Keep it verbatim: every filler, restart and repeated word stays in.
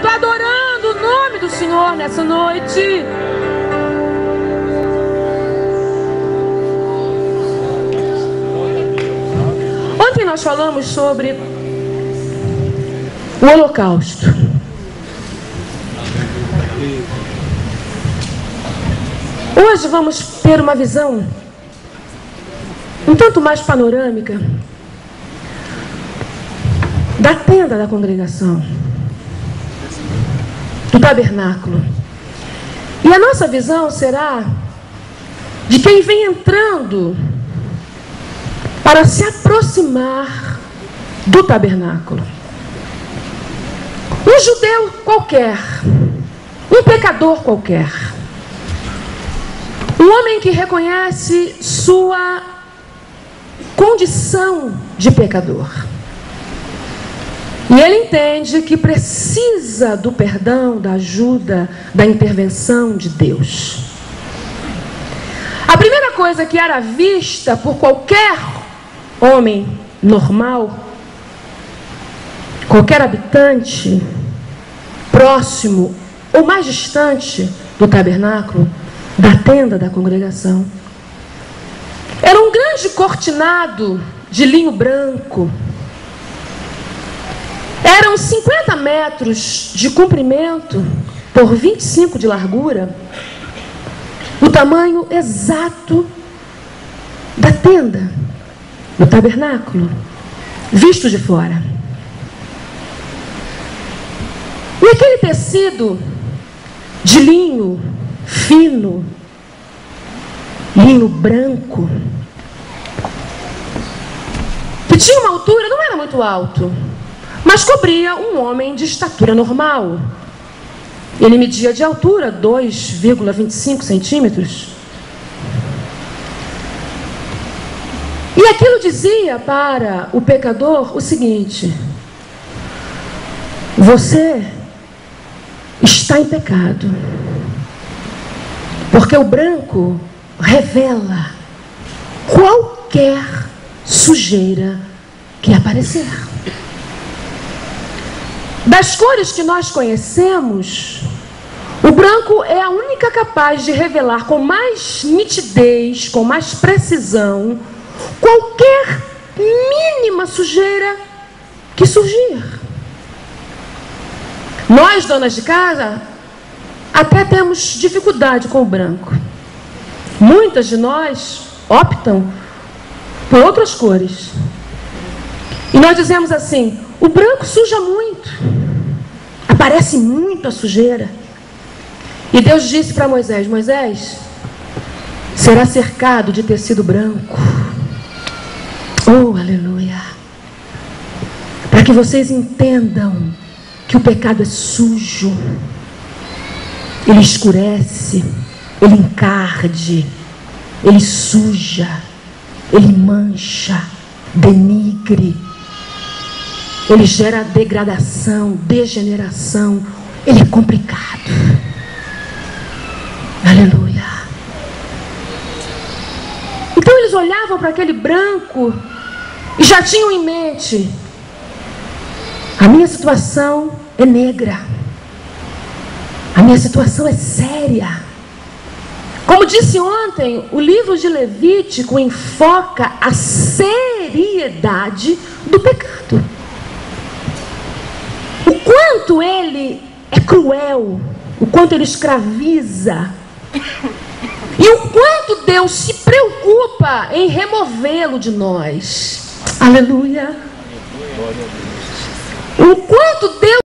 louvando, adorando o nome do Senhor nessa noite. Ontem nós falamos sobre o Holocausto. Hoje vamos ter uma visão um tanto mais panorâmica da tenda da congregação, do tabernáculo. E a nossa visão será de quem vem entrando para se aproximar do tabernáculo. Um judeu qualquer, um pecador qualquer, um homem que reconhece sua condição de pecador. E ele entende que precisa do perdão, da ajuda, da intervenção de Deus. A primeira coisa que era vista por qualquer homem normal, qualquer habitante próximo ou mais distante do tabernáculo, da tenda da congregação, era um grande cortinado de linho branco. Eram cinquenta metros de comprimento por vinte e cinco de largura, o tamanho exato da tenda, do tabernáculo, visto de fora. E aquele tecido de linho fino, linho branco, que tinha uma altura, não era muito alto, mas cobria um homem de estatura normal. Ele media de altura dois vírgula vinte e cinco centímetros. E aquilo dizia para o pecador o seguinte: você está em pecado, porque o branco revela qualquer sujeira que aparecer. Das cores que nós conhecemos, o branco é a única capaz de revelar com mais nitidez, com mais precisão, qualquer mínima sujeira que surgir. Nós, donas de casa, até temos dificuldade com o branco. Muitas de nós optam por outras cores. E nós dizemos assim: o branco suja muito, aparece muito a sujeira. E Deus disse para Moisés: Moisés, será cercado de tecido branco. Oh, aleluia! Para que vocês entendam que o pecado é sujo, ele escurece, ele encarde, ele suja, ele mancha, denigre, ele gera degradação, degeneração, ele é complicado. Aleluia. Então eles olhavam para aquele branco e já tinham em mente: a minha situação é negra, a minha situação é séria. Como disse ontem, o livro de Levítico enfoca a seriedade do pecado. O quanto ele é cruel, o quanto ele escraviza, e o quanto Deus se preocupa em removê-lo de nós. Aleluia. O quanto Deus